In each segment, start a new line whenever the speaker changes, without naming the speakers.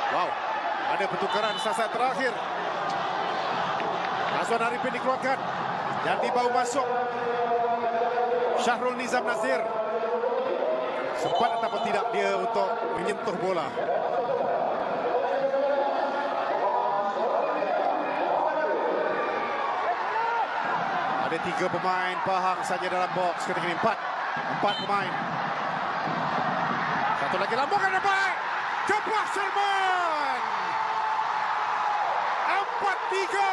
Wow, ada pertukaran saat terakhir. Azwan Arifin dikeluarkan. Yang dibawa masuk Syahrul Nizam Nazir. Sempat ataupun tidak dia untuk menyentuh bola. Ada 3 pemain Pahang saja dalam box ketika ini. 4 pemain. Satu lagi lambungan yang baik. Jabah Sherman. 4-3.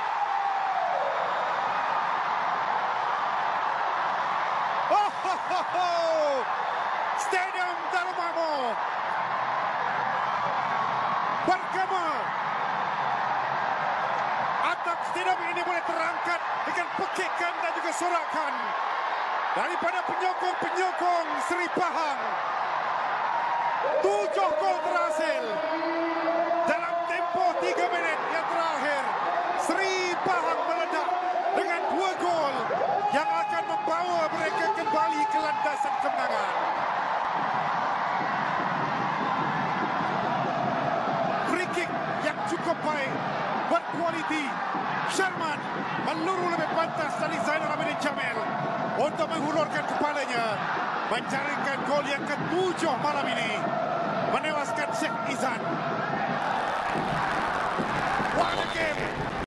Stadium Darul Makmur bergema. Atap stadium ini boleh terangkat dengan pekikan dan juga sorakan daripada penyokong-penyokong Seri Pahang. 7 gol terhasil dalam tempoh 3 minit yang terakhir. Seri Pahang meledak dengan 2 gol yang akan membawa mereka kembali ke landasan kemenangan. Free kick yang cukup baik, berkualiti. Sherman meluru lebih pantas dari Zainal Abidin Jamil untuk menghulurkan kepalanya, menjaringkan gol yang ke-7 malam ini, menewaskan Sheikh Izan. What a game!